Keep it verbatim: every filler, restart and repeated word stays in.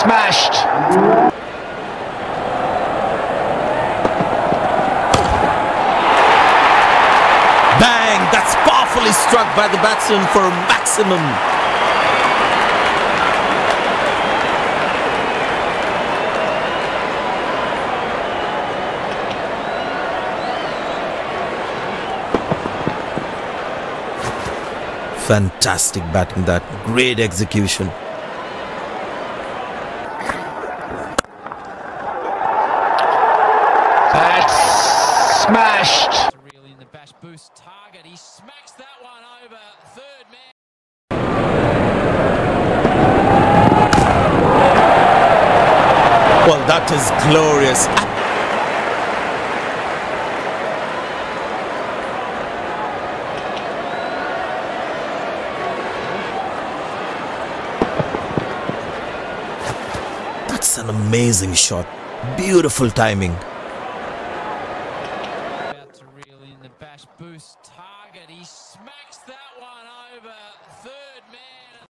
Smashed. Bang! That's powerfully struck by the batsman for maximum. Fantastic batting, that great execution. That's smashed. Really in the bash boost target. He smacks that one over third man. Well, that is glorious. That's an amazing shot. Beautiful timing. About to reel in the bash boost target. He smacks that one over third man.